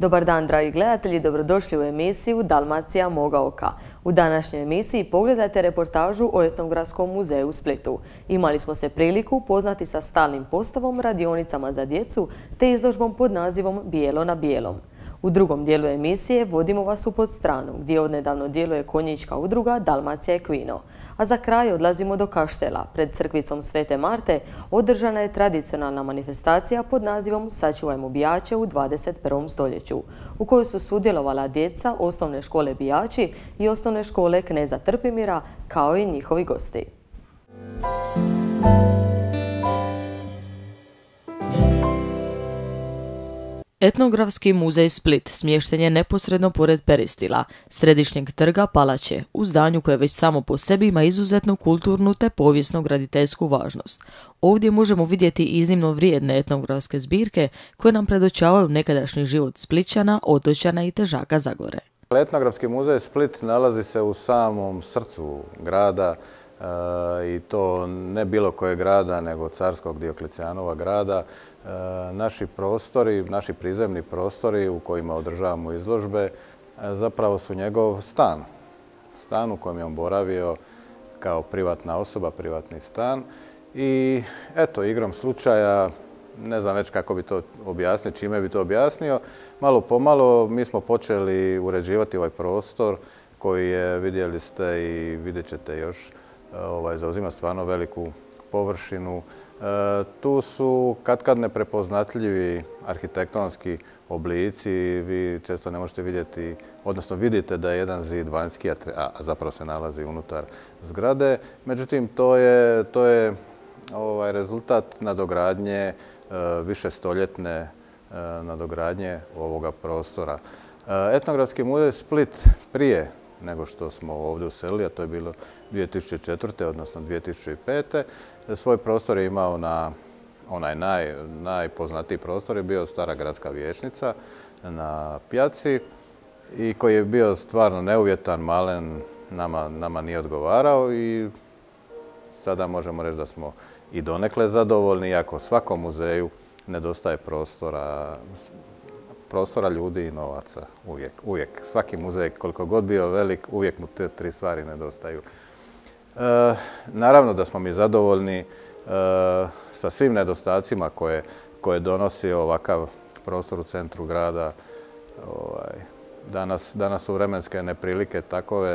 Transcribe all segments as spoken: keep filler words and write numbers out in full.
Dobar dan, dragi gledatelji, dobrodošli u emisiju Dalmacija moga oka. U današnjoj emisiji pogledajte reportažu o Etnografskom muzeju u Splitu. Imali smo se priliku upoznati sa stalnim postavom, radionicama za djecu te izložbom pod nazivom Bijelo na bijelom. U drugom dijelu emisije vodimo vas u Podstranu, gdje odnedavno djeluje konjička udruga Dalmacija Equino. A za kraj odlazimo do Kaštela. Pred crkvicom Svete Marte održana je tradicionalna manifestacija pod nazivom Sačuvajmo bijaće u dvadeset prvom stoljeću, u kojoj su sudjelovala djeca osnovne škole Bijači i osnovne škole Kneza Trpimira, kao i njihovi gosti. Etnografski muzej Split smješten je neposredno pored Peristila, središnjeg trga Palače, u zdanju koje već samo po sebi ima izuzetnu kulturnu te povijesno-graditeljsku važnost. Ovdje možemo vidjeti iznimno vrijedne etnografske zbirke koje nam predočavaju nekadašnji život Splićana, otočana i težaka Zagore. Etnografski muzej Split nalazi se u samom srcu grada e, i to ne bilo kojeg grada, nego carskog Dioklecijanova grada. E, naši prostori, naši prizemni prostori u kojima održavamo izložbe e, zapravo su njegov stan. Stan u kojem je on boravio kao privatna osoba, privatni stan. I eto, igrom slučaja, ne znam već kako bi to objasnio, čime bi to objasnio, malo pomalo mi smo počeli uređivati ovaj prostor koji je, vidjeli ste i vidjet ćete još, ovaj, zauzima stvarno veliku površinu. E, tu su katkad neprepoznatljivi arhitektonski oblici, vi često ne možete vidjeti, odnosno vidite da je jedan zid vanjski, a zapravo se nalazi unutar zgrade. Međutim, to je, to je ovaj, rezultat nadogradnje, višestoljetne nadogradnje ovoga prostora. Etnografski muzej Split prije nego što smo ovdje uselili, a to je bilo dvije tisuće četvrte. odnosno dvije tisuće pete. Svoj prostor je imao na onaj naj, najpoznatiji prostor je bio stara gradska vijećnica na Pjaci i koji je bio stvarno neuvjetan, malen, nama, nama nije odgovarao i sada možemo reći da smo i donekle zadovoljni, iako svakom muzeju nedostaje prostora, prostora ljudi i novaca. Uvijek, uvijek. Svaki muzej, koliko god bio velik, uvijek mu te tri stvari nedostaju. E, naravno da smo mi zadovoljni e, sa svim nedostacima koje, koje donosi ovakav prostor u centru grada. Ovaj, danas, danas su vremenske neprilike takove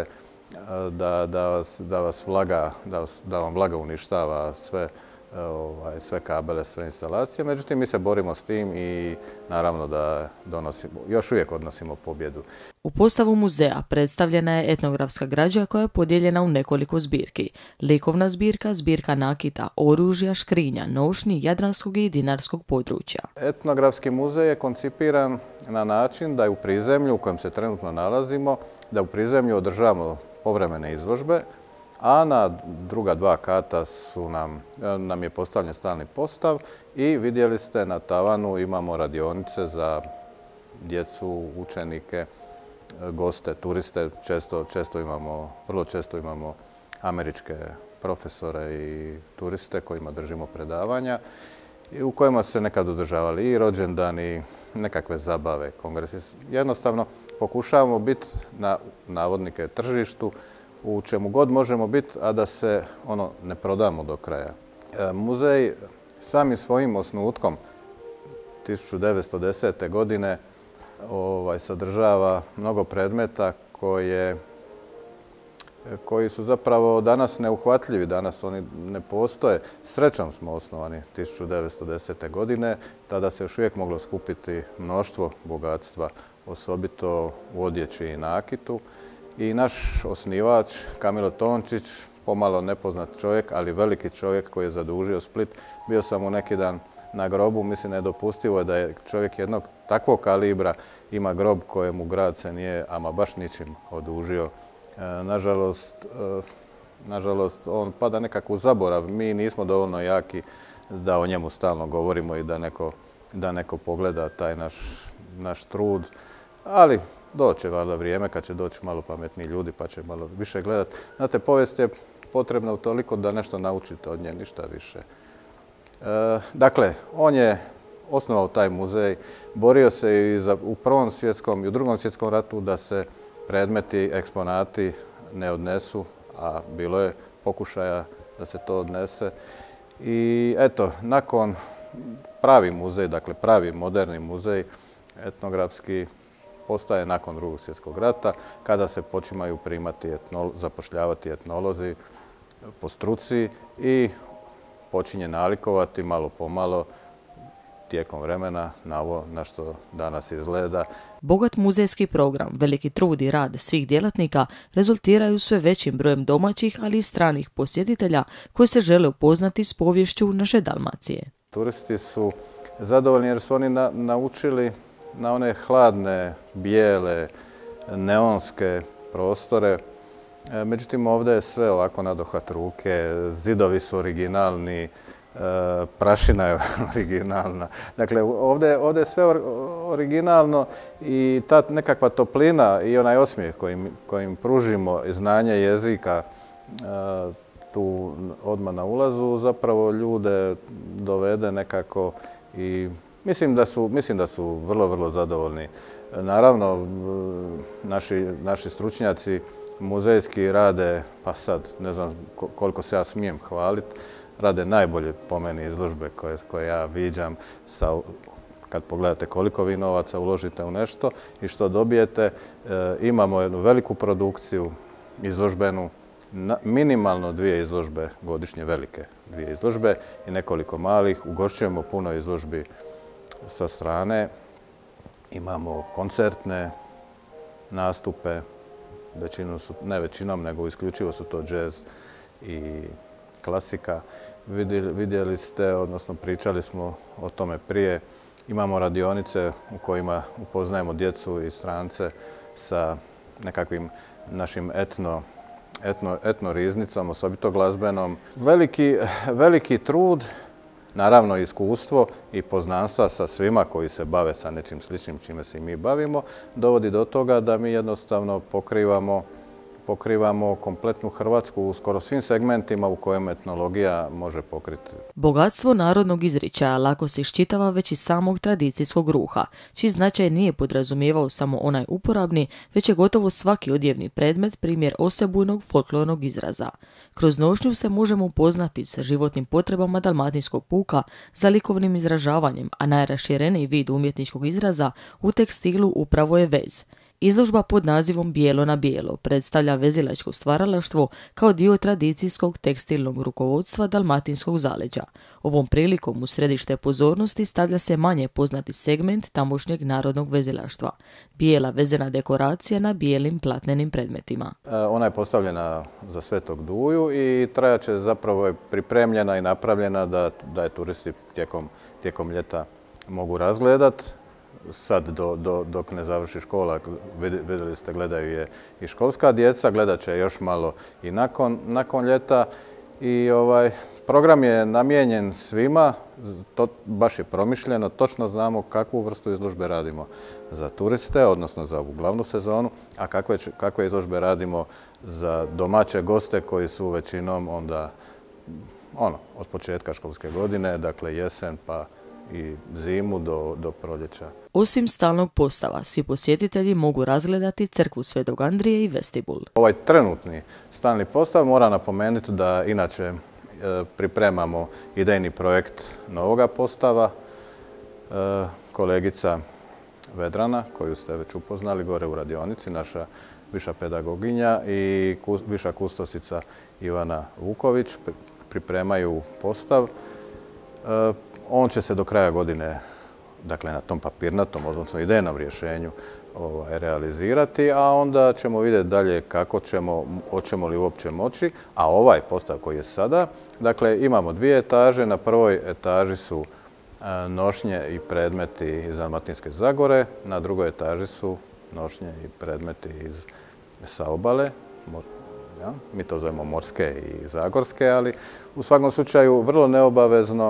da, da, vas, da, vas vlaga, da, vas, da vam vlaga uništava sve, ovaj, sve kabele, sve instalacije. Međutim, mi se borimo s tim i naravno da donosimo, još uvijek odnosimo pobjedu. U postavu muzeja predstavljena je etnografska građa koja je podijeljena u nekoliko zbirki. Likovna zbirka, zbirka nakita, oružja, škrinja, nošnji, jadranskog i dinarskog područja. Etnografski muzej je koncipiran na način da je u prizemlju u kojem se trenutno nalazimo, da u prizemlju održavamo povremene izložbe, a na druga dva kata su nam, nam je postavljen stalni postav i vidjeli ste na tavanu imamo radionice za djecu, učenike, goste, turiste. Često, često imamo, vrlo često imamo američke profesore i turiste kojima držimo predavanja i u kojima su se nekad održavali i rođendani, nekakve zabave, kongresi. Jednostavno pokušavamo biti na navodnike tržištu u čemu god možemo biti, a da se ono ne prodamo do kraja. E, muzej samim svojim osnutkom tisuću devetsto desete. godine ovaj, sadržava mnogo predmeta koje, koji su zapravo danas neuhvatljivi, danas oni ne postoje. Srećom smo osnovani tisuću devetsto desete. godine, tada se još uvijek moglo skupiti mnoštvo bogatstva, osobito u odjeći i nakitu. I naš osnivač, Kamilo Tončić, pomalo nepoznat čovjek, ali veliki čovjek koji je zadužio Split. Bio sam u neki dan na grobu, mislim nedopustivo je da je čovjek jednog takvog kalibra ima grob kojemu grad se nije ama baš ničim odužio. E, nažalost, e, nažalost, on pada nekako u zaborav. Mi nismo dovoljno jaki da o njemu stalno govorimo i da neko, da neko pogleda taj naš, naš trud. Ali doće valjda vrijeme kad će doći malo pametniji ljudi pa će malo više gledati. Znate, povijest je potrebna utoliko da nešto naučite od nje, ništa više. E, dakle, on je osnovao taj muzej, borio se i za, u Prvom svjetskom i u Drugom svjetskom ratu da se predmeti, eksponati ne odnesu, a bilo je pokušaja da se to odnese. I eto, nakon pravi muzej, dakle pravi moderni muzej etnografski postaje nakon Drugog svjetskog rata, kada se počimaju primati, etno, zapošljavati etnolozi po struci i počinje nalikovati malo po malo tijekom vremena na ovo na što danas izgleda. Bogat muzejski program, veliki trud i rad svih djelatnika rezultiraju sve većim brojem domaćih, ali i stranih posjetitelja koji se žele upoznati s poviješću naše Dalmacije. Turisti su zadovoljni jer su oni na, naučili na one hladne, bijele, neonske prostore. Međutim, ovdje je sve ovako na dohvat ruke, zidovi su originalni, prašina je originalna. Dakle, ovdje, ovdje je sve originalno i ta nekakva toplina i onaj osmijeh kojim, kojim pružimo znanje jezika tu odmah na ulazu zapravo ljude dovede nekako i mislim da su, mislim da su vrlo, vrlo zadovoljni. Naravno, naši, naši stručnjaci muzejski rade, pa sad ne znam koliko se ja smijem hvaliti, rade najbolje po meni izložbe koje, koje ja viđam. Sa, kad pogledate koliko vi novaca uložite u nešto i što dobijete, e, imamo jednu veliku produkciju izložbenu, na, minimalno dvije izložbe godišnje, velike dvije izložbe i nekoliko malih. Ugošćujemo puno izložbi sa strane. Imamo koncertne nastupe, većinom su, ne većinom, nego isključivo su to džez i klasika. Vidjeli, vidjeli ste, odnosno pričali smo o tome prije, imamo radionice u kojima upoznajemo djecu i strance sa nekakvim našim etno, etno, etno riznicom, osobito glazbenom. Veliki, veliki trud, naravno iskustvo i poznanstva sa svima koji se bave sa nečim sličnim čime se i mi bavimo, dovodi do toga da mi jednostavno pokrivamo pokrivamo kompletnu Hrvatsku u skoro svim segmentima u kojem etnologija može pokriti. Bogatstvo narodnog izričaja lako se iščitava već iz samog tradicijskog ruha, čiji značaj nije podrazumijevao samo onaj uporabni, već je gotovo svaki odjevni predmet primjer osebujnog folklornog izraza. Kroz nošnju se možemo upoznati sa životnim potrebama dalmatinskog puka, za likovnim izražavanjem, a najrašireniji vid umjetničkog izraza u tekstilu upravo je vez. Izložba pod nazivom Bijelo na bijelo predstavlja vezilačko stvaralaštvo kao dio tradicijskog tekstilnog rukovodstva dalmatinskog zaleđa. Ovom prilikom u središte pozornosti stavlja se manje poznati segment tamošnjeg narodnog vezilaštva. Bijela vezena dekoracija na bijelim platnenim predmetima. Ona je postavljena za Svetog Duju i trajaće zapravo je pripremljena i napravljena da, da je turisti tijekom, tijekom ljeta mogu razgledati. Sad do, do, dok ne završi škola, vidjeli ste, gledaju je i školska djeca, gledat će još malo i nakon, nakon ljeta. I ovaj, program je namijenjen svima, to baš je promišljeno, točno znamo kakvu vrstu izložbe radimo za turiste, odnosno za ovu glavnu sezonu, a kakve, kakve izložbe radimo za domaće goste koji su većinom onda ono, od početka školske godine, dakle jesen pa i zimu do, do proljeća. Osim stalnog postava, svi posjetitelji mogu razgledati crkvu Svetog Andrije i vestibul. Ovaj trenutni stalni postav mora napomenuti da inače e, pripremamo idejni projekt novoga postava. E, kolegica Vedrana, koju ste već upoznali gore u radionici, naša viša pedagoginja i kus, viša kustosica Ivana Vuković pripremaju postav. E, On će se do kraja godine, dakle na tom papirnatom, odnosno idejnom rješenju ovaj, realizirati, a onda ćemo vidjeti dalje kako ćemo, hoćemo li uopće moći. A ovaj postav koji je sada, dakle imamo dvije etaže. Na prvoj etaži su a, nošnje i predmeti iz Dalmatinske Zagore, na drugoj etaži su nošnje i predmeti iz sa obale. Ja, mi to zovemo morske i zagorske, ali u svakom slučaju vrlo neobavezno,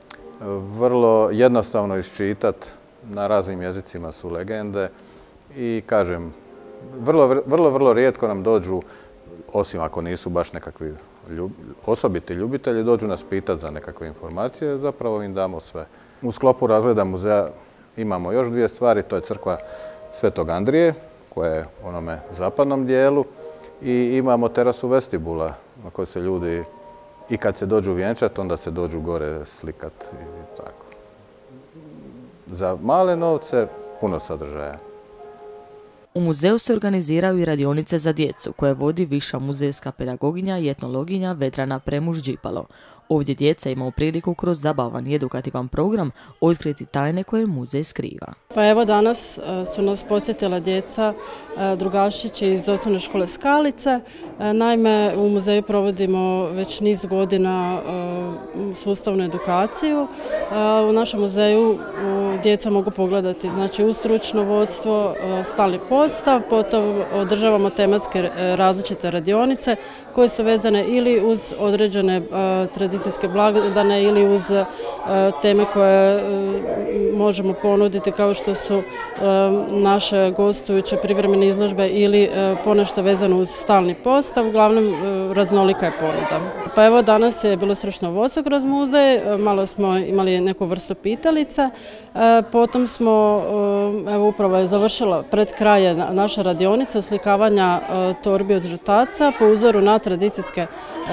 vrlo jednostavno iščitati, na raznim jezicima su legende i kažem, vrlo, vrlo, vrlo rijetko nam dođu, osim ako nisu baš nekakvi osobiti ljubitelji dođu nas pitati za nekakve informacije, zapravo im damo sve. U sklopu razgleda muzeja imamo još dvije stvari, to je crkva Svetog Andrije, koja je u onome zapadnom dijelu, i imamo terasu vestibula na kojoj se ljudi, i kad se dođu vjenčati, onda se dođu gore slikat i tako. Za male novce puno sadržaja. U muzeju se organiziraju i radionice za djecu koje vodi viša muzejska pedagoginja i etnologinja Vedrana Premuž-Đipalo. Ovdje djeca imaju priliku kroz zabavan i edukativan program otkriti tajne koje muzej skriva. Pa evo danas su nas posjetila djeca drugašići iz osnovne škole Skalice. Naime, u muzeju provodimo već niz godina sustavnu edukaciju. U našem muzeju djeca mogu pogledati znači, u stručno vodstvo, stalni postav, potom održavamo tematske različite radionice koje su vezane ili uz određene tradicijske blagdane ili uz teme koje možemo ponuditi kao što su naše gostujuće privremene izložbe ili ponešto vezano uz stalni postav, uglavnom raznolika je ponuda. Pa evo danas je bilo stručno vodstvo kroz muzej, malo smo imali neku vrstu pitalica, potom smo, evo upravo je završila pred kraje naša radionica slikavanja torbi od žutaca po uzoru na tradicijske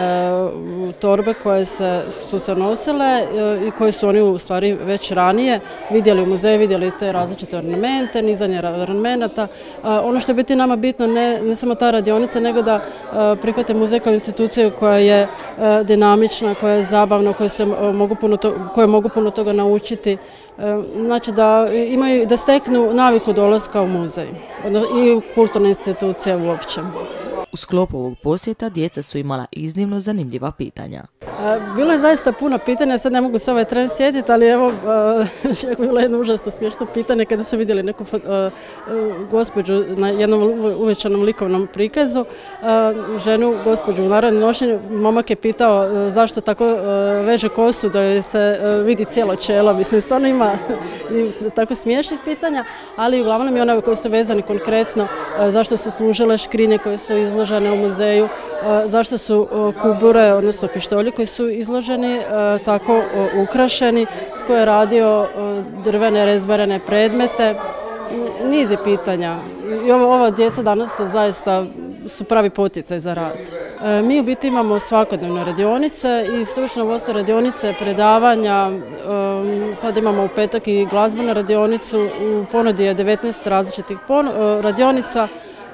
torbe koje se, su se nosile i koje su oni u stvari već ranije vidjeli u muzeju, vidjeli te različite ornamente, nizanje ornamenata. Ono što je biti nama bitno ne, ne samo ta radionica, nego da prihvate muzej kao instituciju koja je dinamična, koja je zabavna, koje, se mogu puno to, koje mogu puno toga naučiti. Znači da, imaju, da steknu naviku dolaska u muzej i u kulturne institucije uopće. U sklopu ovog posjeta djeca su imala iznimno zanimljiva pitanja. Bilo je zaista puno pitanja, sad ne mogu se ovaj tren sjetiti, ali evo, bilo je jedno užasno smiješno pitanje kada su vidjeli neku gospođu na jednom uvećanom likovnom prikazu, ženu, gospođu u narodnom nošenju, momak je pitao zašto tako veže kosu da joj se vidi cijelo čelo, mislim, stvarno ima tako smiješnih pitanja, ali uglavnom i one koje su vezani konkretno, zašto su služile škrinje koje su izložene u muzeju, zašto su kubure, odnosno pištolji koji su izloženi tako ukrašeni, tko je radio drvene rezbarene predmete, niz je pitanja. I ova djeca danas su zaista su pravi poticaj za rad. Mi u biti imamo svakodnevne radionice i stručno vodstvo radionice, predavanja, sad imamo u petak i glazbenu radionicu, u ponudi je devetnaest različitih radionica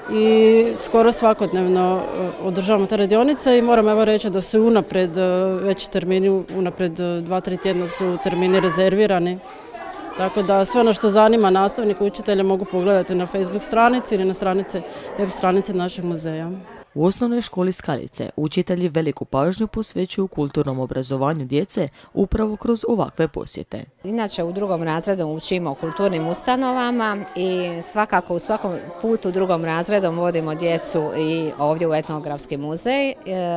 i skoro svakodnevno održavamo te radionice i moram evo reći da su unapred već termini, unapred dva, tri tjedna su termini rezervirani. Tako da sve ono što zanima nastavnika, učitelja mogu pogledati na Facebook stranici ili na stranici, web stranici našeg muzeja. U osnovnoj školi Skalice učitelji veliku pažnju posvećuju kulturnom obrazovanju djece upravo kroz ovakve posjete. Inače u drugom razredu učimo o kulturnim ustanovama i svakako u svakom putu u drugom razredom vodimo djecu i ovdje u Etnografski muzej.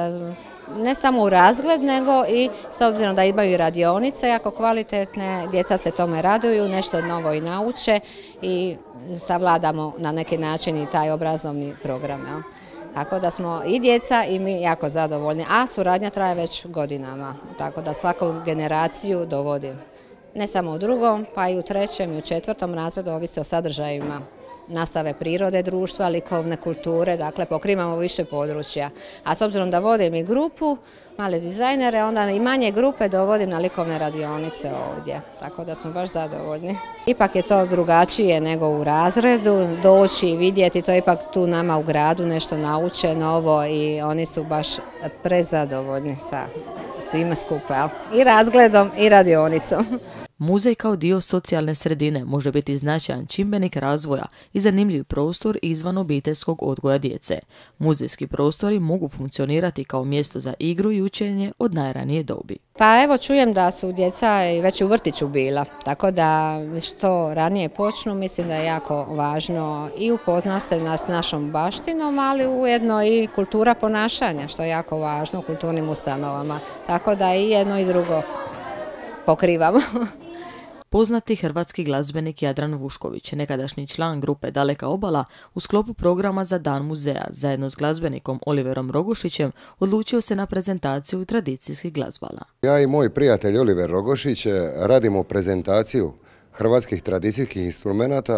Ne samo u razgled, nego i s obzirom da imaju i radionice jako kvalitetne, djeca se tome raduju, nešto novo i nauče i savladamo na neki način i taj obrazovni program. Tako da smo i djeca i mi jako zadovoljni, a suradnja traje već godinama, tako da svaku generaciju dovodi. Ne samo u drugom, pa i u trećem i u četvrtom razredu, ovisi o sadržajima nastave prirode, društva, likovne kulture, dakle pokrivamo više područja. A s obzirom da vodim i grupu, male dizajnere, onda i manje grupe dovodim na likovne radionice ovdje, tako da smo baš zadovoljni. Ipak je to drugačije nego u razredu, doći i vidjeti, to je ipak tu nama u gradu nešto nauče novo i oni su baš prezadovoljni sa svima skupa, i razgledom i radionicom. Muzej kao dio socijalne sredine može biti značajan čimbenik razvoja i zanimljiv prostor izvan obiteljskog odgoja djece. Muzejski prostori mogu funkcionirati kao mjesto za igru i učenje od najranije dobi. Pa evo čujem da su djeca i već u vrtiću bila, tako da što ranije počnu mislim da je jako važno i upoznat se s našom baštinom, ali ujedno i kultura ponašanja što je jako važno u kulturnim ustanovama, tako da i jedno i drugo pokrivamo. Poznati hrvatski glazbenik Jadran Vušković, nekadašnji član grupe Daleka obala, u sklopu programa za Dan muzeja, zajedno s glazbenikom Oliverom Rogošićem, odlučio se na prezentaciju tradicijskih glazbala. Ja i moj prijatelj Oliver Rogošić radimo prezentaciju hrvatskih tradicijskih instrumenata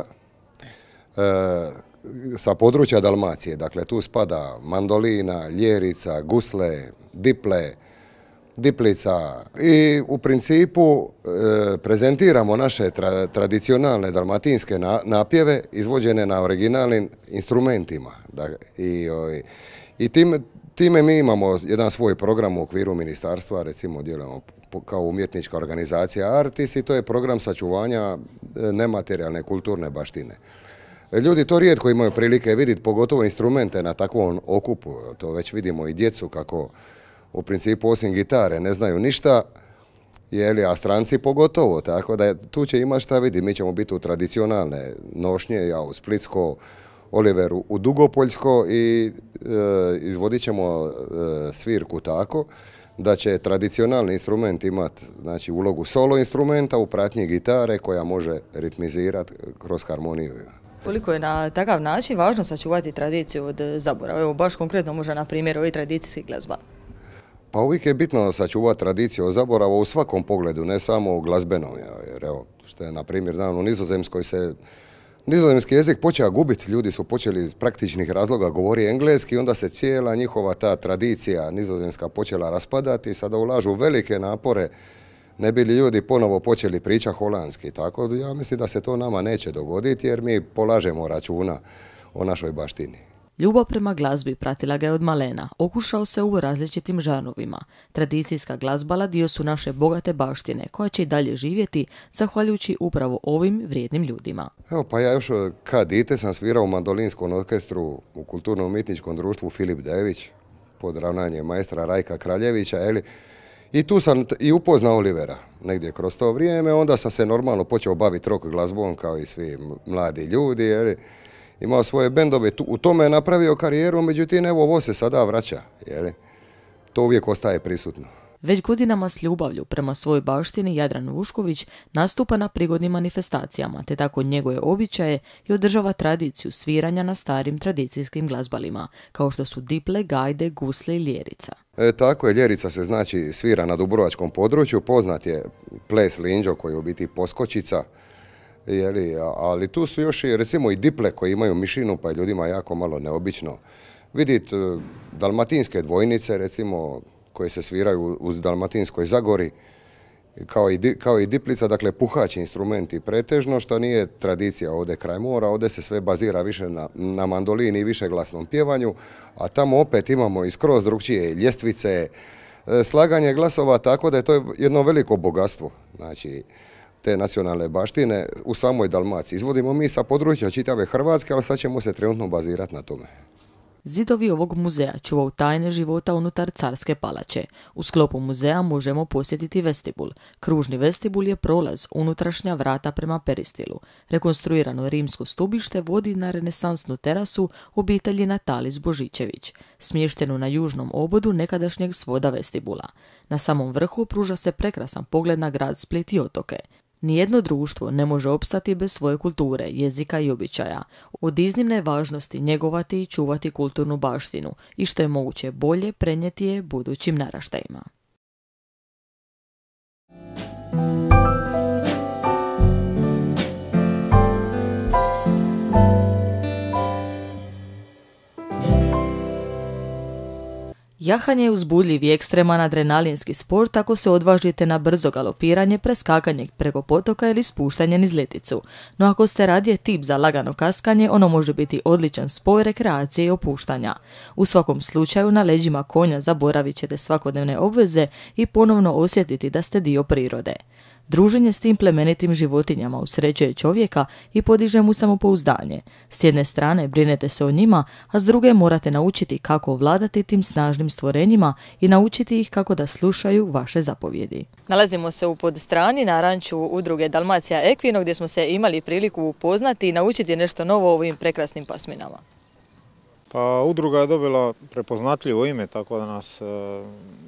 e, sa područja Dalmacije. Dakle, tu spada mandolina, ljerica, gusle, diple, diplica i u principu e, prezentiramo naše tra, tradicionalne dalmatinske na, napjeve izvođene na originalnim instrumentima. Da, I, o, i time, time mi imamo jedan svoj program u okviru ministarstva, recimo djelujemo kao umjetnička organizacija Artis i to je program sačuvanja nematerijalne kulturne baštine. Ljudi to rijetko imaju prilike vidjeti, pogotovo instrumente na takvom okupu. To već vidimo i djecu kako u principu osim gitare ne znaju ništa, jeli, a stranci pogotovo, tako da tu će imati šta vidi. Mi ćemo biti u tradicionalne nošnje, ja u Splitsko, Oliver u Dugopoljsko i e, izvodit ćemo e, svirku tako da će tradicionalni instrument imati, znači, ulogu solo instrumenta u pratnji gitare koja može ritmizirati kroz harmoniju. Koliko je na takav način važno sačuvati tradiciju od zaborava? Evo, baš konkretno možda na primjer ovih tradicijskih glazba. Pa uvijek je bitno sačuvati tradiciju od zaborava u svakom pogledu, ne samo u glazbenom. Jer evo, što je na primjer dan u Nizozemskoj se nizozemski jezik počeo gubiti, ljudi su počeli iz praktičnih razloga govori engleski, onda se cijela njihova ta tradicija nizozemska počela raspadati i sada ulažu velike napore ne bi li ljudi ponovo počeli pričati holandski. Tako ja mislim da se to nama neće dogoditi jer mi polažemo računa o našoj baštini. Ljubav prema glazbi pratila ga je od malena, okušao se u različitim žanrovima. Tradicijska glazbala dio su naše bogate baštine, koja će i dalje živjeti, zahvaljujući upravo ovim vrijednim ljudima. Evo, pa ja još kad dite sam svirao u mandolinskom orkestru u kulturno-umjetničkom društvu Filip Dević, pod ravnanjem maestra Rajka Kraljevića, eli, i tu sam i upoznao Olivera negdje kroz to vrijeme, onda sam se normalno počeo baviti rock glazbom kao i svi mladi ljudi, eli, imao svoje bendove, u tome je napravio karijeru, međutim evo ovo se sada vraća, jer to uvijek ostaje prisutno. Već godinama s ljubavlju prema svojoj baštini Jadran Vušković nastupa na prigodnim manifestacijama, te tako njegove običaje i održava tradiciju sviranja na starim tradicijskim glazbalima, kao što su diple, gajde, gusle i ljerica. E, tako je, ljerica se znači svira na dubrovačkom području, poznat je ples linđo koji je u biti poskočica, jeli, ali tu su još i recimo i diple koji imaju mišinu pa je ljudima jako malo neobično vidjeti dalmatinske dvojnice recimo koje se sviraju uz Dalmatinskoj Zagori kao i, kao i diplica, dakle puhaći instrumenti pretežno što nije tradicija ovdje kraj mora, ovdje se sve bazira više na, na mandolini i više glasnom pjevanju, a tamo opet imamo i skroz drugčije ljestvice, slaganje glasova, tako da je to jedno veliko bogatstvo. Znači, te nacionalne baštine u samoj Dalmaciji. Izvodimo mi sa područja čitave Hrvatske, ali sad ćemo se trenutno bazirati na tome. Zidovi ovog muzeja čuvaju tajne života unutar Carske palače. U sklopu muzeja možemo posjetiti vestibul. Kružni vestibul je prolaz, unutrašnja vrata prema peristilu. Rekonstruirano rimsko stubište vodi na renesansnu terasu obitelji Natalis Božičević, smještenu na južnom obodu nekadašnjeg svoda vestibula. Na samom vrhu pruža se prekrasan pogled na grad Split i otoke. Nijedno društvo ne može opstati bez svoje kulture, jezika i običaja. Od iznimne važnosti njegovati i čuvati kulturnu baštinu i što je moguće bolje prenijeti je budućim naraštajima. Jahanje je uzbudljiv i ekstreman adrenalinski sport ako se odvažite na brzo galopiranje, preskakanje preko potoka ili spuštanje niz leticu. No ako ste radije tip za lagano kaskanje, ono može biti odličan spoj rekreacije i opuštanja. U svakom slučaju na leđima konja zaboravit ćete svakodnevne obveze i ponovno osjetiti da ste dio prirode. Druženje s tim plemenitim životinjama usrećuje čovjeka i podiže mu samopouzdanje. S jedne strane brinete se o njima, a s druge morate naučiti kako ovladati tim snažnim stvorenjima i naučiti ih kako da slušaju vaše zapovjedi. Nalazimo se u podstrani na ranču udruge Dalmacija Equino gdje smo se imali priliku upoznati i naučiti nešto novo o ovim prekrasnim pasminama. Pa udruga je dobila prepoznatljivo ime, tako da nas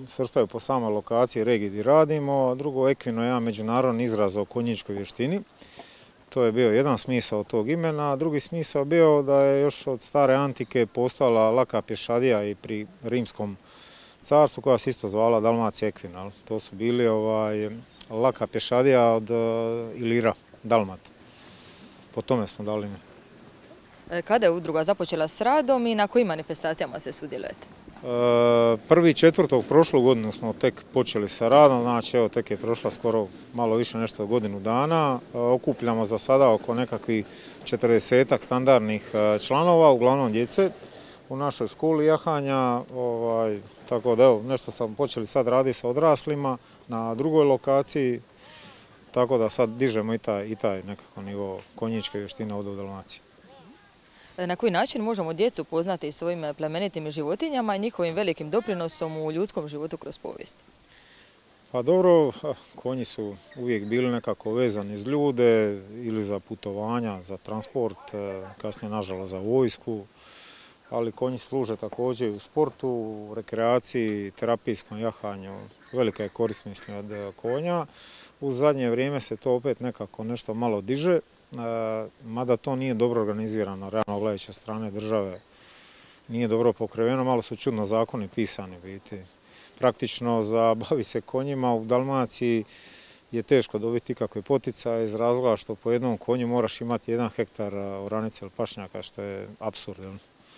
svrstaju po samoj lokaciji regiji gdje radimo, a drugo Equino je jedan međunarodni izraz o konjičkoj vještini. To je bio jedan smisao tog imena, a drugi smisao bio da je još od stare antike postojala laka pješadija i pri rimskom carstvu koja se isto zvala Dalmacija Equina. To su bili ovaj, laka pješadija od Ilira, Dalmat. Po tome smo dali ime. Kada je udruga započela s radom i na kojim manifestacijama se sudjelujete? Prvi četvrtog prošlu godinu smo tek počeli sa radom, znači evo tek je prošla skoro malo više nešto od godinu dana. Okupljamo za sada oko nekakvih četrdesetak standardnih članova, uglavnom djece, u našoj školi jahanja. Ovaj, tako da evo, nešto sam počeli sad raditi sa odraslima na drugoj lokaciji, tako da sad dižemo i taj, i taj nekako nivo konjičke vještine ovdje u Dalmaciji. Na koji način možemo djecu poznati svojim plemenitim životinjama i njihovim velikim doprinosom u ljudskom životu kroz povijest? Pa dobro, konji su uvijek bili nekako vezani iz ljude ili za putovanja, za transport, kasnije nažalost za vojsku, ali konji služe također i u sportu, u rekreaciji, terapijskom jahanju. Velika je korist mislim od konja. U zadnje vrijeme se to opet nekako nešto malo diže, mada to nije dobro organizirano, realno gledajući od strane države. Nije dobro pokriveno, malo su čudno zakoni pisani biti. Praktično za bavi se konjima u Dalmaciji je teško dobiti ikakve poticaje iz razloga što po jednom konju moraš imati jedan hektar oranice ili pašnjaka, što je apsurd.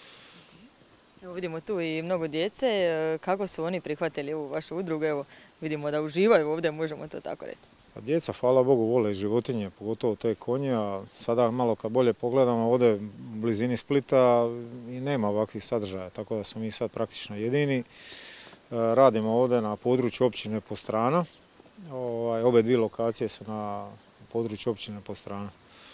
Evo vidimo tu i mnogo djece. Kako su oni prihvatili ovu vašu udrugu? Evo vidimo da uživaju ovdje, možemo to tako reći. Pa djeca, hvala Bogu, vole životinje, pogotovo te konje, a sada malo kad bolje pogledamo ovdje u blizini Splita i nema ovakvih sadržaja, tako da smo mi sad praktično jedini. Radimo ovdje na području općine Postrana. Ovaj, obe dvije lokacije su na području općine Postrana.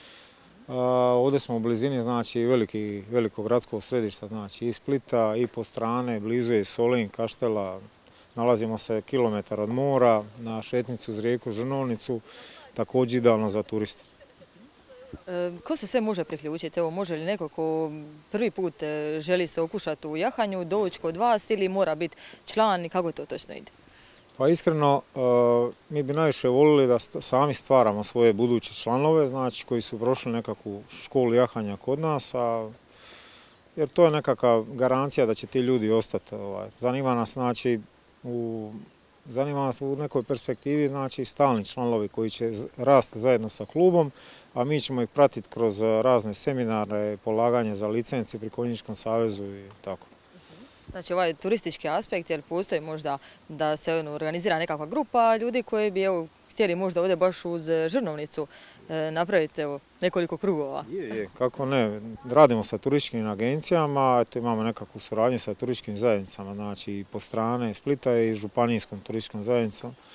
Ovdje smo u blizini znači, veliki, velikog gradskog središta, znači i Splita, i Postrane, blizu je Solin, Kaštela. Nalazimo se kilometar od mora, na šetnicu uz rijeku Žrnovnicu, također idealno za turiste. E, ko se sve može priključiti? Evo, može li neko ko prvi put želi se okušati u jahanju doći kod vas ili mora biti član i kako to točno ide? Pa iskreno, mi bi najviše volili da sami stvaramo svoje buduće članove, znači koji su prošli nekakvu školu jahanja kod nas, a, jer to je nekakva garancija da će ti ljudi ostati. Ovaj. Zanima nas, znači, u, zanima nas u nekoj perspektivi, znači, stalni članovi koji će rasti zajedno sa klubom, a mi ćemo ih pratiti kroz razne seminare, polaganje za licenci pri Konjičkom savezu i tako. Znači ovaj turistički aspekt, jer postoji možda da se organizira nekakva grupa ljudi koji bi evo, htjeli možda ovdje baš uz Žrnovnicu e, napraviti evo, nekoliko krugova. Je, je, kako ne. Radimo sa turističkim agencijama, eto, imamo nekakvu suradnju sa turističkim zajednicama, znači i Postrane, Splita i županijskom turističkom zajednicom. E,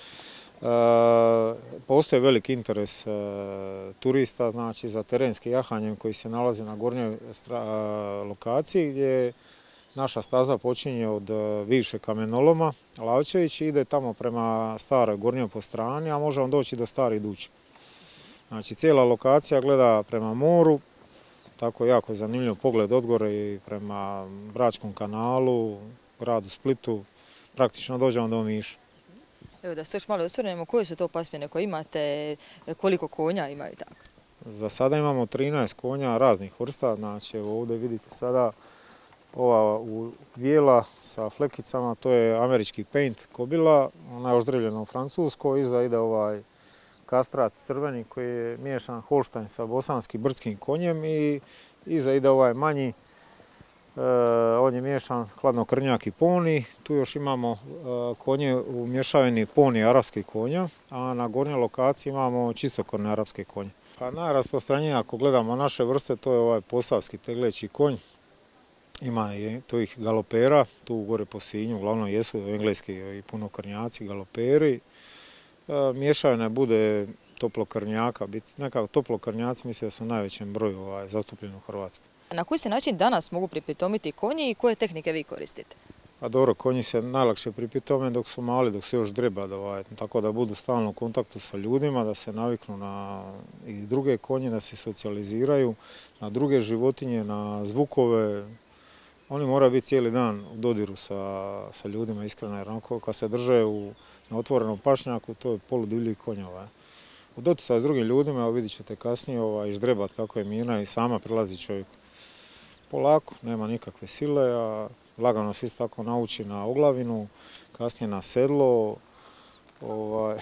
postoji veliki interes e, turista znači, za terenski jahanje koji se nalazi na gornjoj stra, lokaciji gdje naša staza počinje od bivšeg kamenoloma Lavčević i ide tamo prema staroj gornjoj Postrani, a možemo doći do Starih Duća. Znači cijela lokacija gleda prema moru, tako jako je zanimljiv pogled odgore i prema Bračkom kanalu, gradu Splitu, praktično dođemo do Omiša. Evo da se još malo osvrnemo, koje su to pasmine koje imate, koliko konja imaju tako? Za sada imamo trinaest konja raznih vrsta, znači evo ovdje vidite sada ova bijela sa flekicama, to je američki paint kobila, ona je oždrevljena u Francuskoj, iza ide ovaj kastrat crveni koji je miješan Holštajn sa bosanskim brdskim konjem i iza ide ovaj manji, e, on je miješan hladnokrnjak i poni. Tu još imamo e, konje u mješavini poni arapskih konja, a na gornjoj lokaciji imamo čistokorne arapske konje. Pa najrasprostranjenije ako gledamo naše vrste, to je ovaj posavski tegleći konj. Ima i tih galopera, tu gore po Sinju, uglavnom jesu engleski i punokrnjaci, galoperi. E, mješavina bude toplokrnjaka, biti nekako toplokrnjaci mislim da su u najvećem broju ovaj, zastupljeni u Hrvatskoj. Na koji se način danas mogu pripitomiti konji i koje tehnike vi koristite? A dobro, konji se najlakše pripitome dok su mali, dok se još dreba, da, ovaj, tako da budu stalno u kontaktu sa ljudima, da se naviknu na i druge konje, da se socijaliziraju, na druge životinje, na zvukove. oni moraju biti cijeli dan u dodiru sa, sa ljudima, iskreno, jer onako kad se drže u, na otvorenom pašnjaku, to je poludivlji konj. Ovaj. U doticaju s drugim ljudima, evo vidjet ćete kasnije, ovaj, ždrebat kako je mirna i sama prilazi čovjeku. Polako, nema nikakve sile, a lagano se isto tako nauči na oglavinu, kasnije na sedlo, ovaj,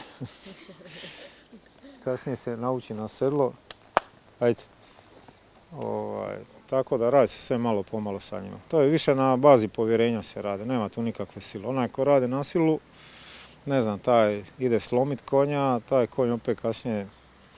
kasnije se nauči na sedlo, ajde. Ovaj, tako da radi se sve malo pomalo sa njima. To je više na bazi povjerenja se radi, nema tu nikakve sile. Onaj ko radi na silu, ne znam, taj ide slomit konja, taj konj opet kasnije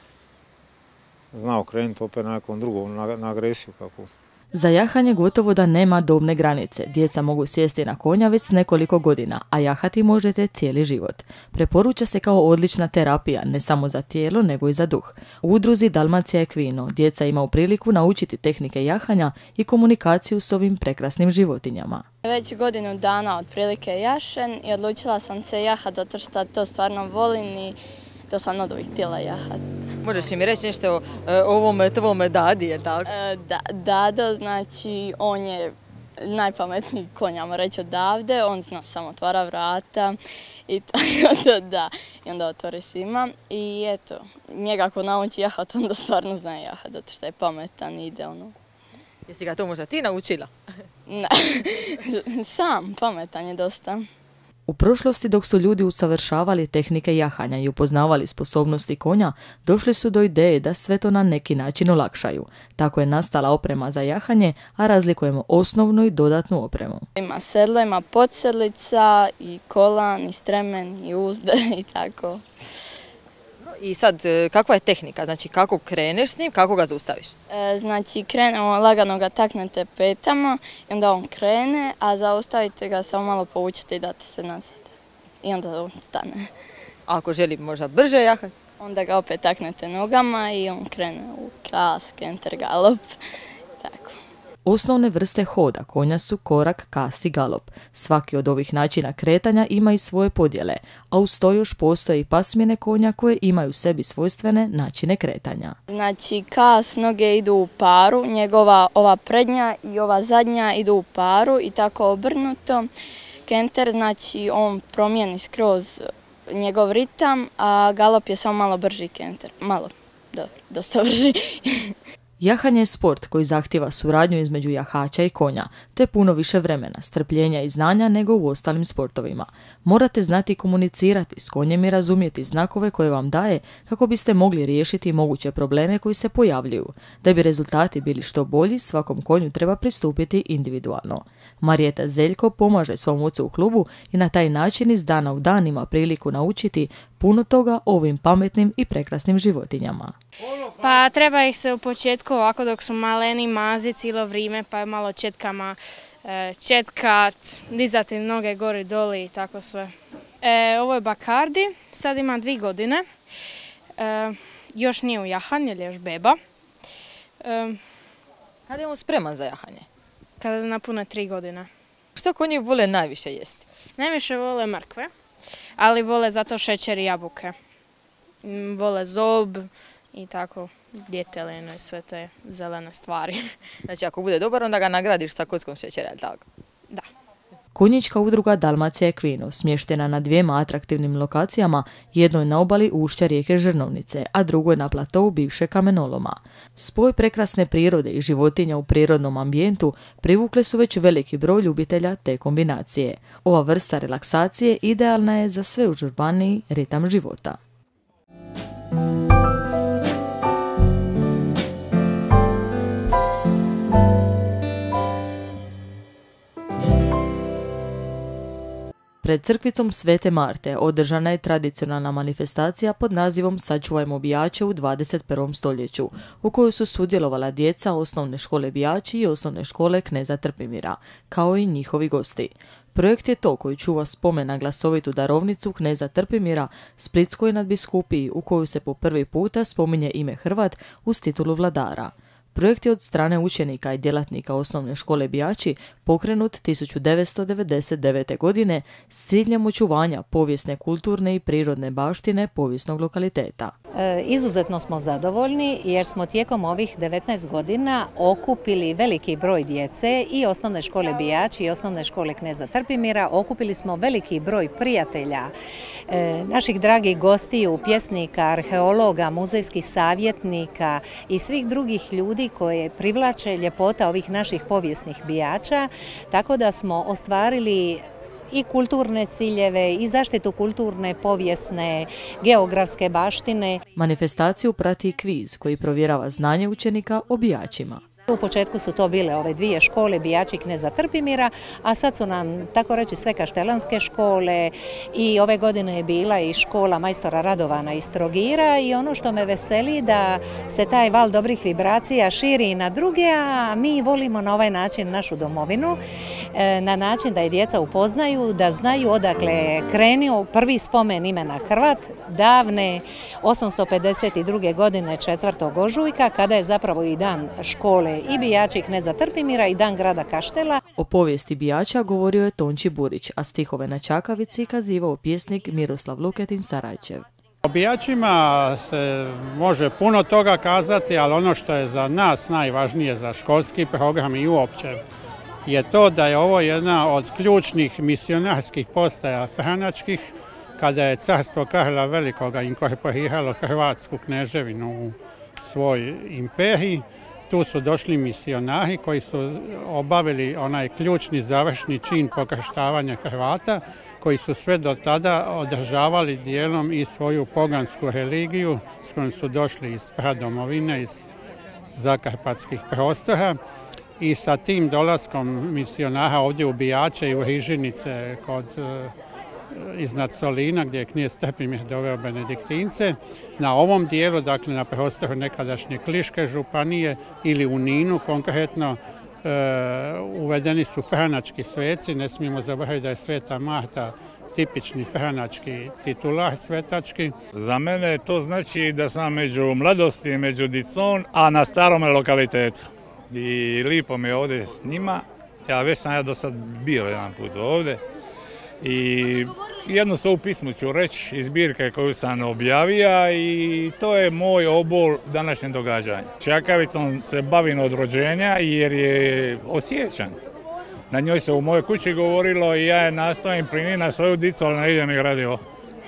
zna okrenuti opet na nekom drugom, na, na agresiju kakvu. Za jahanje gotovo da nema dobne granice. Djeca mogu sjesti na konja već s nekoliko godina, a jahati možete cijeli život. Preporuča se kao odlična terapija, ne samo za tijelo, nego i za duh. U udruzi Dalmacija Equino djeca imaju priliku naučiti tehnike jahanja i komunikaciju s ovim prekrasnim životinjama. Već godinu dana otprilike jašem i odlučila sam se jahat zato što to stvarno volim i to sam od uvijek htjela jahat. Možeš mi reći nešto o ovom tvom dadi, je tako? Da, Dado, znači, on je najpametniji konj, ajmo reći, odavde. On zna samo otvara vrata i tako to da. I onda otvori svima. I eto, njega ako nauči jahat, onda stvarno zna jahat, zato što je pametan i ide ono. Jesi ga to možda ti naučila? Ne, sam pametan je dosta. U prošlosti, dok su ljudi usavršavali tehnike jahanja i upoznavali sposobnosti konja, došli su do ideje da sve to na neki način olakšaju. Tako je nastala oprema za jahanje, a razlikujemo osnovnu i dodatnu opremu. Ima sedlo, ima podsedlica, i kolan, i stremen, i uzde i tako. I sad, kakva je tehnika? Znači, kako kreneš s njim, kako ga zaustaviš? E, znači, krenemo, lagano ga taknete petama i onda on krene, a zaustavite ga, samo malo povučete i date se nazad. I onda on stane. A ako želi možda brže jahati? Onda ga opet taknete nogama i on krene u kas, kenter, galop. Tako. Osnovne vrste hoda konja su korak, kas i galop. Svaki od ovih načina kretanja ima i svoje podjele, a uz to još postoje i pasmine konja koje imaju sebi svojstvene načine kretanja. Znači, kas, noge idu u paru, njegova ova prednja i ova zadnja idu u paru i tako obrnuto. Kenter, znači, on promijeni skroz njegov ritam, a galop je samo malo brži kenter. Malo, dobro, dosta brži. Jahanje je sport koji zahtjeva suradnju između jahača i konja, te puno više vremena, strpljenja i znanja nego u ostalim sportovima. Morate znati komunicirati s konjem i razumjeti znakove koje vam daje kako biste mogli riješiti moguće probleme koji se pojavljuju. Da bi rezultati bili što bolji, svakom konju treba pristupiti individualno. Marijeta Zeljko pomaže svom ocu u klubu i na taj način iz dana u dan ima priliku naučiti puno toga o ovim pametnim i prekrasnim životinjama. Pa treba ih se u početku ovako dok su maleni mazit cijelo vrijeme, pa malo četkama četkat, dizati noge gori doli i tako sve. E, ovo je Bacardi, sad ima dvije godine, e, još nije u jahanju, jer je još beba. E, Kada je on spreman za jahanje? Kada napune tri godine. Što konji vole najviše jesti? Najviše vole mrkve, ali vole zato šećer i jabuke. Vole zob i tako djetelinu i sve te zelene stvari. Znači, ako bude dobar, onda ga nagradiš sa kockom šećera, ali tako? Da. Konjička udruga Dalmacija Equino smještena na dvijema atraktivnim lokacijama, jednoj na obali ušća rijeke Žrnovnice, a drugoj na platovu bivše kamenoloma. Spoj prekrasne prirode i životinja u prirodnom ambijentu privukle su već veliki broj ljubitelja te kombinacije. Ova vrsta relaksacije idealna je za sve užurbaniji ritam života. Pred crkvicom Svete Marte održana je tradicionalna manifestacija pod nazivom Sačuvajmo bijaće u dvadeset prvom stoljeću, u kojoj su sudjelovala djeca osnovne škole Bijači i osnovne škole Kneza Trpimira, kao i njihovi gosti. Projekt je to koji čuva spomen na glasovitu darovnicu Kneza Trpimira Splitskoj nadbiskupiji, u koju se po prvi puta spominje ime Hrvat uz titulu vladara. Projekt je od strane učenika i djelatnika osnovne škole Bijači pokrenut tisuću devetsto devedeset devete. godine s ciljem očuvanja povijesne, kulturne i prirodne baštine povijesnog lokaliteta. Izuzetno smo zadovoljni jer smo tijekom ovih devetnaest godina okupili veliki broj djece i osnovne škole Bijači i osnovne škole Kneza Trpimira. Okupili smo veliki broj prijatelja, naših dragih gostiju, pjesnika, arheologa, muzejskih savjetnika i svih drugih ljudi koje privlače ljepota ovih naših povijesnih Bijača, tako da smo ostvarili i kulturne ciljeve i zaštitu kulturne, povijesne, geografske baštine. Manifestaciju prati kviz koji provjerava znanje učenika o Bijačima. U početku su to bile ove dvije škole, Bijači i Kneza Trpimira, a sad su nam, tako reći, sve kaštelanske škole i ove godine je bila i škola majstora Radovana iz Trogira i ono što me veseli da se taj val dobrih vibracija širi i na druge, a mi volimo na ovaj način našu domovinu, na način da je djeca upoznaju, da znaju odakle krenio prvi spomen imena Hrvat, davne osamsto pedeset druge godine četvrtog ožujka, kada je zapravo i dan škole i Bijači i Kneza Trpimira i dan grada Kaštela. O povijesti Bijača govorio je Tonči Burić, a stihove na Čakavici kazivao pjesnik Miroslav Luketin Sarajčev. O Bijačima se može puno toga kazati, ali ono što je za nas najvažnije za školski program i uopće je to da je ovo jedna od ključnih misionarskih postaja franačkih, kada je carstvo Karla Velikoga inkorporiralo Hrvatsku kneževinu u svoj imperij. Tu su došli misionari koji su obavili onaj ključni završni čin pokrštavanja Hrvata, koji su sve do tada održavali dijelom i svoju pogansku religiju s kojom su došli iz pradomovine, iz zakarpatskih prostora. I sa tim dolaskom misionara ovdje u Bijače i u Rižinice kod iznad Solina, gdje je knez Trpimir doveo benediktince, na ovom dijelu, dakle na prostoru nekadašnje Kliške županije ili u Ninu konkretno, e, uvedeni su franački sveci. Ne smijemo zaboraviti da je Sveta Marta tipični franački titular svetački. Za mene to znači da sam među mladosti, među dicom, a na starome lokalitetu. I lipo mi je ovdje s njima. Ja već sam ja do sad bio jedan put ovdje. I jednu svoju pismu ću reći iz zbirke koju sam objavio i to je moj obol današnjem događanju. Čakavicom se bavim od rođenja jer je osjećan. Na njoj se u mojoj kući govorilo i ja je nastojim priniti na svoju dicu, ali ne ide mi gradivo.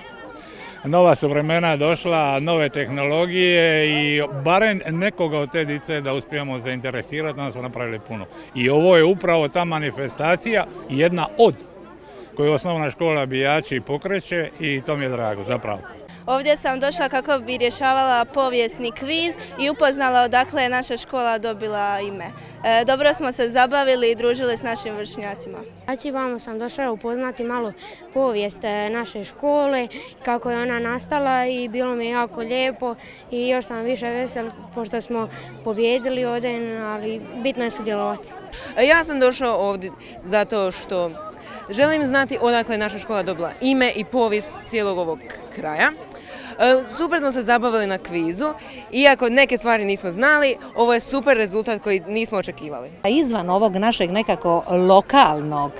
Nova su vremena došla, nove tehnologije i barem nekoga od te dice da uspijemo zainteresirati, onda smo napravili puno. I ovo je upravo ta manifestacija, jedna od koju osnovna škola Bijači pokreće i to mi je drago, zapravo. Ovdje sam došla kako bi rješavala povijesni kviz i upoznala odakle je naša škola dobila ime. E, dobro smo se zabavili i družili s našim vršnjacima. Znači, vamo sam došla upoznati malo povijest naše škole, kako je ona nastala i bilo mi je jako lijepo i još sam više vesel pošto smo pobjedili ovdje, ali bitno je sudjelovati. Ja sam došla ovdje zato što želim znati odakle je naša škola dobila ime i povijest cijelog ovog kraja. Super smo se zabavili na kvizu, iako neke stvari nismo znali, ovo je super rezultat koji nismo očekivali. Izvan ovog našeg nekako lokalnog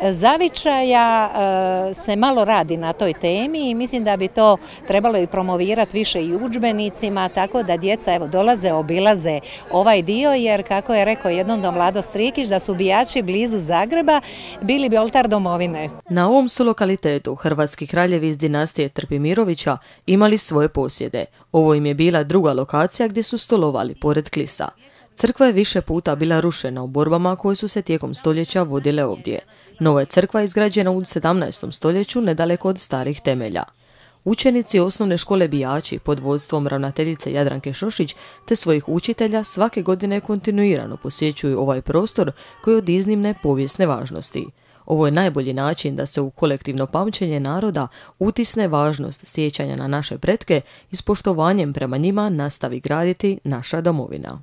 zavičaja se malo radi na toj temi i mislim da bi to trebalo i promovirati više i u udžbenicima, tako da djeca evo dolaze, obilaze ovaj dio, jer kako je rekao jednom do Vlado Strikić, da su Bijači blizu Zagreba, bili bi oltar domovine. Na ovom su lokalitetu hrvatski kraljevi iz dinastije Trpimirovića imali svoje posjede. Ovo im je bila druga lokacija gdje su stolovali pored klisa. Crkva je više puta bila rušena u borbama koje su se tijekom stoljeća vodile ovdje. Nova je crkva izgrađena u sedamnaestom stoljeću nedaleko od starih temelja. Učenici osnovne škole Bijači pod vodstvom ravnateljice Jadranke Šošić te svojih učitelja svake godine kontinuirano posjećuju ovaj prostor koji je od iznimne povijesne važnosti. Ovo je najbolji način da se u kolektivno pamćenje naroda utisne važnost sjećanja na naše pretke i s poštovanjem prema njima nastavi graditi naša domovina.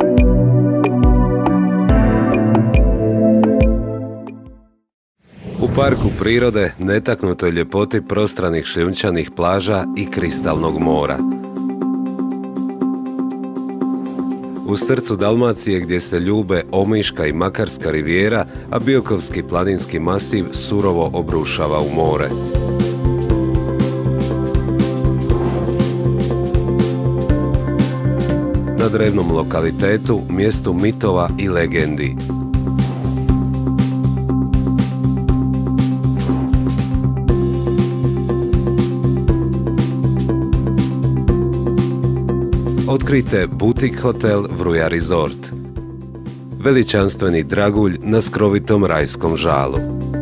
U parku prirode, netaknutoj ljepoti prostranih šljunčanih plaža i kristalnog mora. U srcu Dalmacije gdje se ljube Omiška i Makarska rivijera, a Biokovski planinski masiv surovo obrušava u more. Na drevnom lokalitetu, mjestu mitova i legendi. Otkrite butik hotel Vruja Resort. Veličanstveni dragulj na skrovitom rajskom žalu.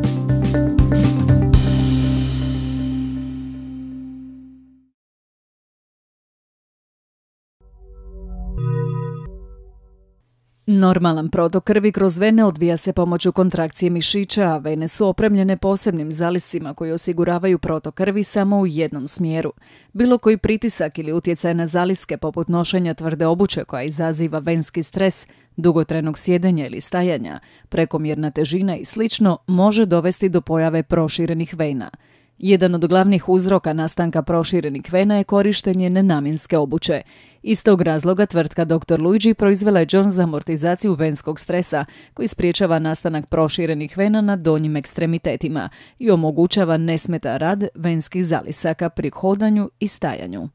Normalan protok krvi kroz vene odvija se pomoću kontrakcije mišića, a vene su opremljene posebnim zaliscima koji osiguravaju protok krvi samo u jednom smjeru. Bilo koji pritisak ili utjecaj na zaliske poput nošenja tvrde obuće koja izaziva venski stres, dugotrajnog sjedenja ili stajanja, prekomjerna težina i slično može dovesti do pojave proširenih vena. Jedan od glavnih uzroka nastanka proširenih vena je korištenje nenamjenske obuće. Iz tog razloga tvrtka doktor Luigi proizvela je John za amortizaciju venskog stresa, koji spriječava nastanak proširenih vena na donjim ekstremitetima i omogućava nesmetan rad venskih zalisaka pri hodanju i stajanju.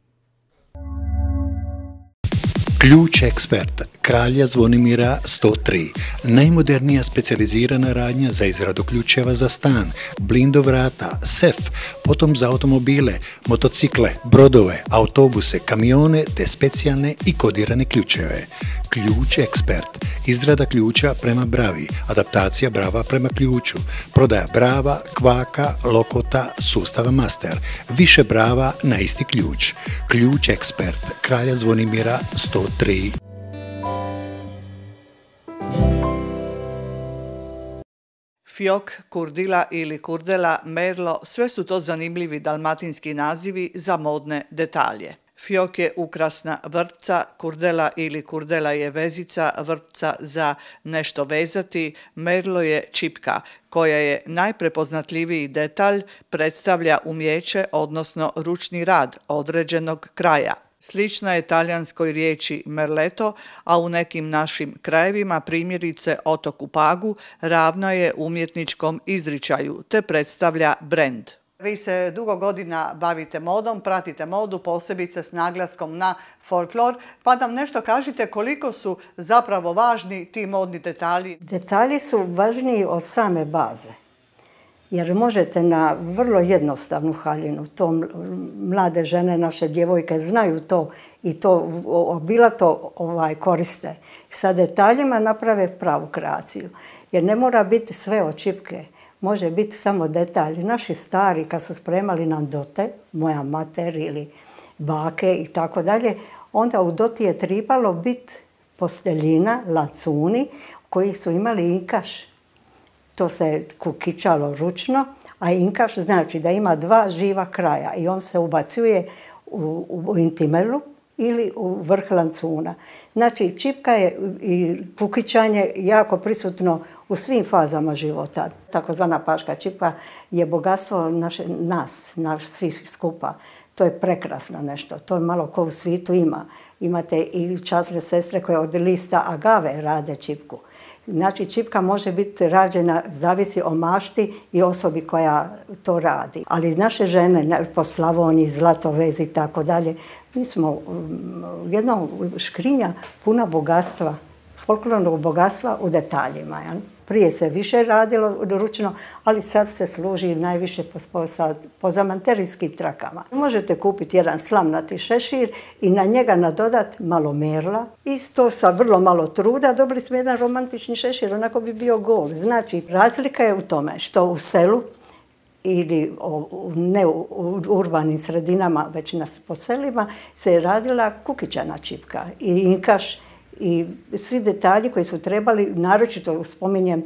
Ključ ekspert Kralja Zvonimira sto tri. Najmodernija specijalizirana radnja za izradu ključeva za stan, blindo vrata, sef, potom za automobile, motocikle, brodove, autobuse, kamione te specijalne i kodirane ključeve. Ključ ekspert. Izrada ključa prema bravi, adaptacija brava prema ključu, prodaja brava, kvaka, lokota, sustava master, više brava na isti ključ. Ključ ekspert Kralja Zvonimira sto tri. Fiok, kurdila ili kurdela, merlo, sve su to zanimljivi dalmatinski nazivi za modne detalje. Fiok je ukrasna vrpca, kurdela ili kurdela je vezica, vrpca za nešto vezati, merlo je čipka, koja je najprepoznatljiviji detalj, predstavlja umjeće, odnosno ručni rad određenog kraja. Slična je talijanskoj riječi merleto, a u nekim našim krajevima, primjerice otoku Pagu, ravna je umjetničkom izričaju, te predstavlja brend. Vi se dugo godina bavite modom, pratite modu, posebice s naglaskom na folklor, pa nam nešto kažite koliko su zapravo važni ti modni detalji. Detalji su važniji od same baze, jer možete na vrlo jednostavnu haljinu, to mlade žene, naše djevojke znaju to i to obilato ovaj, koriste. Sa detaljima naprave pravu kreaciju, jer ne mora biti sve od čipke. Može biti samo detalj. Naši stari kad su spremali nam dote, moja mater ili bake i tako dalje, onda u doti je tribalo biti posteljina, lacuni koji su imali inkaš. To se kukičalo ručno, a inkaš znači da ima dva živa kraja i on se ubacuje u, u intimelu ili u vrh lancuna. Znači, čipka je i kukičanje jako prisutno u svim fazama života. Takozvana paška čipka je bogatstvo naše, nas, naš svih skupa. To je prekrasno nešto. To je malo ko u svijetu ima. Imate i časne sestre koje od lista agave rade čipku. Znači, čipka može biti rađena, zavisi o mašti i osobi koja to radi. Ali naše žene po Slavoniji, Zlatovezi i tako dalje, mi smo jedno škrinja puna bogatstva, folklornog bogatstva u detaljima. Ja? Prije se više radilo ručno, ali sad se služi najviše po, po zamanterijskim trakama. Možete kupiti jedan slamnati šešir i na njega nadodat malo merla. Isto sa vrlo malo truda dobili smo jedan romantični šešir, onako bi bio gol. Znači, razlika je u tome što u selu ili ne u urbanim sredinama, već na po selima, se je radila kukičana čipka i inkaš, i svi detalji koji su trebali, naročito spominjem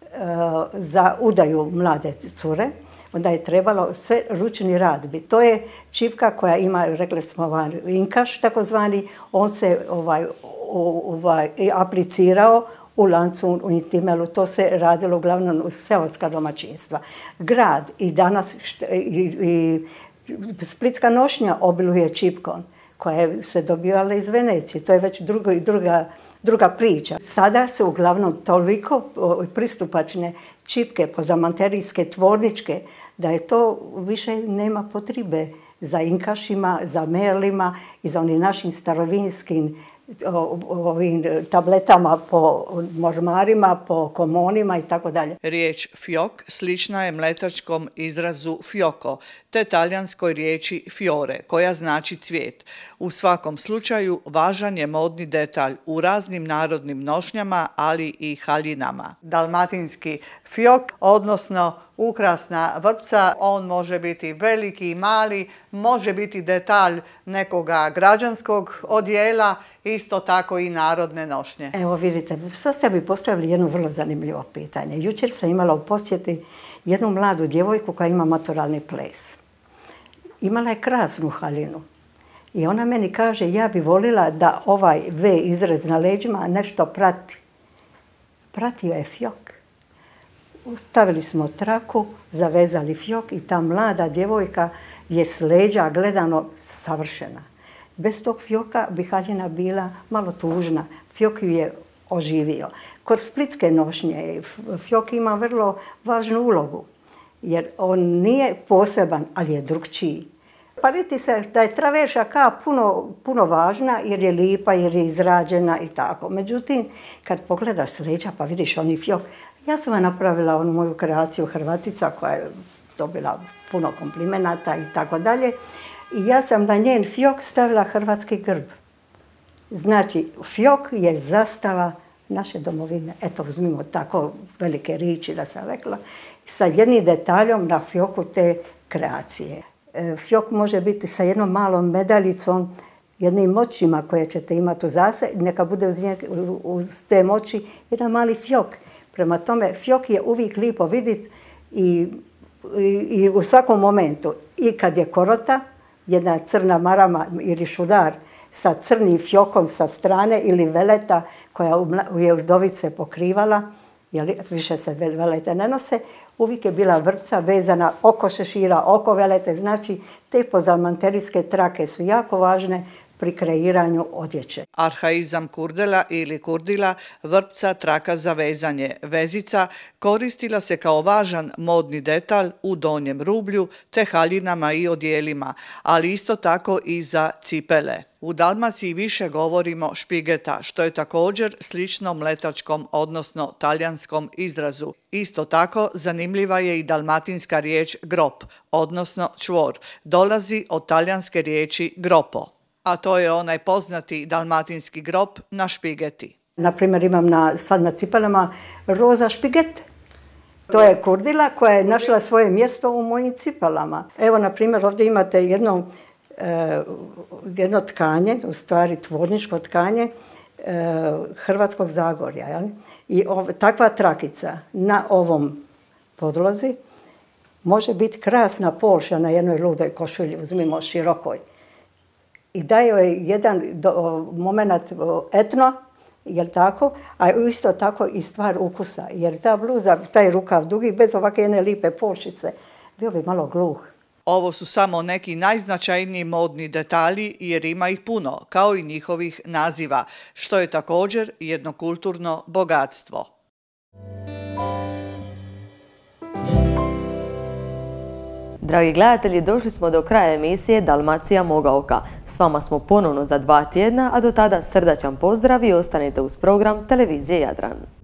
za udaju mlade cure, onda je trebalo sve ručni rad biti. To je čipka koja ima, rekli smo, ovaj, inkaš takozvani, on se ovaj, ovaj, aplicirao u Lancu, u Intimelu, to se radilo uglavnom u seoska domaćinstva. Grad i danas i, i splitska nošnja obiluje čipkom, koje se dobivale iz Venecije. To je već drugo, druga, druga priča. Sada su uglavnom toliko pristupačne čipke, pozamanterijske, tvorničke, da je to više nema potrebe za inkašima, za merlima i za onim našim starovinskim ovim tabletama po mormarima, po komonima i tako dalje. Riječ fiok slična je mletačkom izrazu fioko, te talijanskoj riječi fiore, koja znači cvijet. U svakom slučaju važan je modni detalj u raznim narodnim nošnjama, ali i haljinama. Dalmatinski fiok, odnosno ukrasna vrpca, on može biti veliki i mali, može biti detalj nekoga građanskog odijela, isto tako i narodne nošnje. Evo vidite, sad ste bi postavili jedno vrlo zanimljivo pitanje. Jučer sam imala u posjeti jednu mladu djevojku koja ima maturalni ples. Imala je krasnu haljinu i ona meni kaže ja bi volila da ovaj V izrez na leđima nešto prati. Pratio je fjok. Stavili smo traku, zavezali fjok i ta mlada djevojka je s leđa gledano savršena. Bez tog fjoka bi haljina bila malo tužna. Fjok ju je oživio. Kod splitske nošnje fjok ima vrlo važnu ulogu, jer on nije poseban, ali je drugčiji. Pa vidi se da je traverša ka puno, puno važna jer je lipa, jer je izrađena i tako. Međutim, kad pogledaš s leđa pa vidiš oni fjok, ja sam vam napravila onu moju kreaciju Hrvatica koja je dobila puno komplimenata i tako dalje. I ja sam na njen fjok stavila hrvatski grb. Znači, fjok je zastava naše domovine. Eto, uzmimo tako velike riječi da sam rekla, sa jednim detaljom na fjoku te kreacije. Fjok može biti sa jednom malom medaljicom, jednim moćima koje ćete imati u zase, neka bude uz, nje, uz te moći jedan mali fjok. Prema tome, fjok je uvijek lipo vidjeti i, i, i u svakom momentu. I kad je korota, jedna crna marama ili šudar sa crnim fjokom sa strane ili veleta koja je udovice pokrivala, jer više se velete ne nose, uvijek je bila vrpca vezana oko šešira, oko velete. Znači, te pozamanterijske trake su jako važne pri kreiranju odjeće. Arhaizam kurdela ili kurdila, vrpca, traka za vezanje, vezica, koristila se kao važan modni detalj u donjem rublju te haljinama i odijelima, ali isto tako i za cipele. U Dalmaciji više govorimo špigeta, što je također slično mletačkom, odnosno talijanskom izrazu. Isto tako zanimljiva je i dalmatinska riječ grop, odnosno čvor. Dolazi od talijanske riječi gropo, a to je onaj poznati dalmatinski grob na špigeti. Naprimjer, imam na, sad na cipelama roza špiget. To je kurdila koja je našla svoje mjesto u mojim cipelama. Evo, na primjer, ovdje imate jedno, eh, jedno tkanje, u stvari tvorničko tkanje eh, Hrvatskog Zagorja. Jel? I ov, takva trakica na ovom podlozi može biti krasna polša na jednoj ludoj košulji, uzmimo širokoj. I daje joj jedan moment etno, jel tako, a isto tako i stvar ukusa. Jer ta bluza, taj rukav dugi, bez ovakve jedne lipe polšice, bio bi malo gluh. Ovo su samo neki najznačajniji modni detalji jer ima ih puno, kao i njihovih naziva, što je također jedno kulturno bogatstvo. Dragi gledatelji, došli smo do kraja emisije Dalmacija moga oka. S vama smo ponovno za dva tjedna, a do tada srdačan pozdrav i ostanite uz program Televizije Jadran.